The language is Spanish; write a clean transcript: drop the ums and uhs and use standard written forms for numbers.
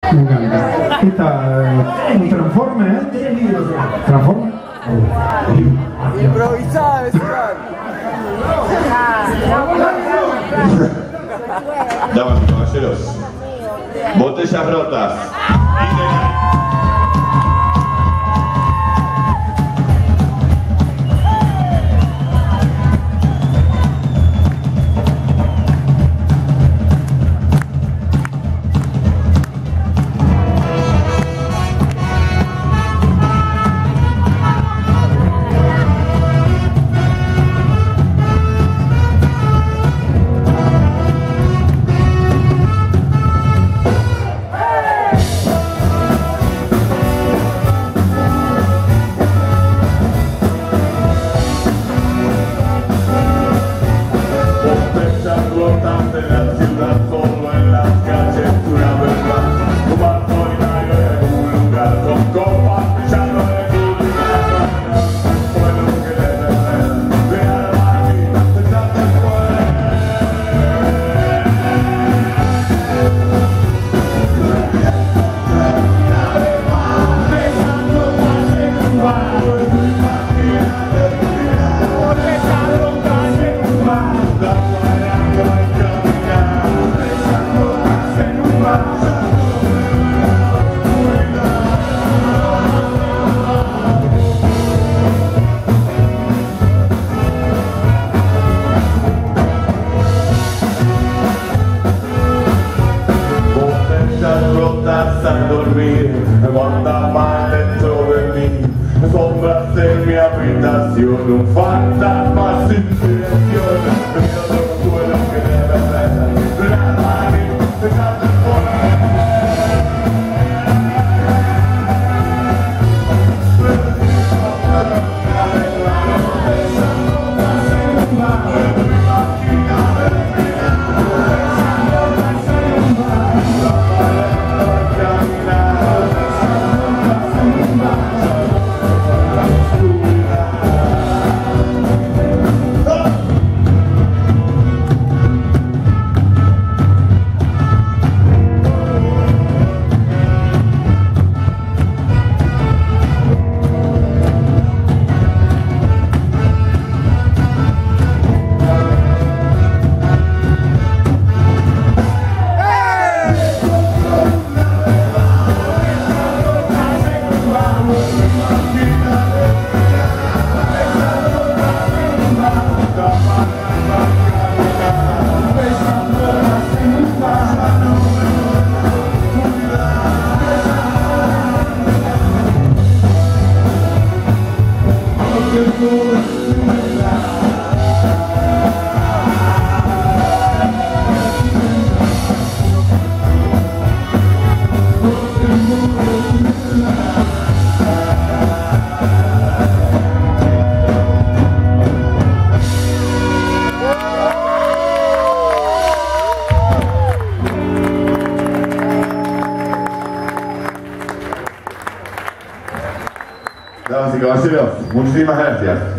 Me encanta. Esta, un transforme, ¿eh? ¿Transforme? Improvisada, vecindad. Damas y caballeros, botellas rotas. Al dormir, guarda mal dentro de mí, sombras en mi habitación, un fantasma sin dirección, miedo de los suelos que debe ser, la manifestación. Damas y caballeros, muchísimas gracias.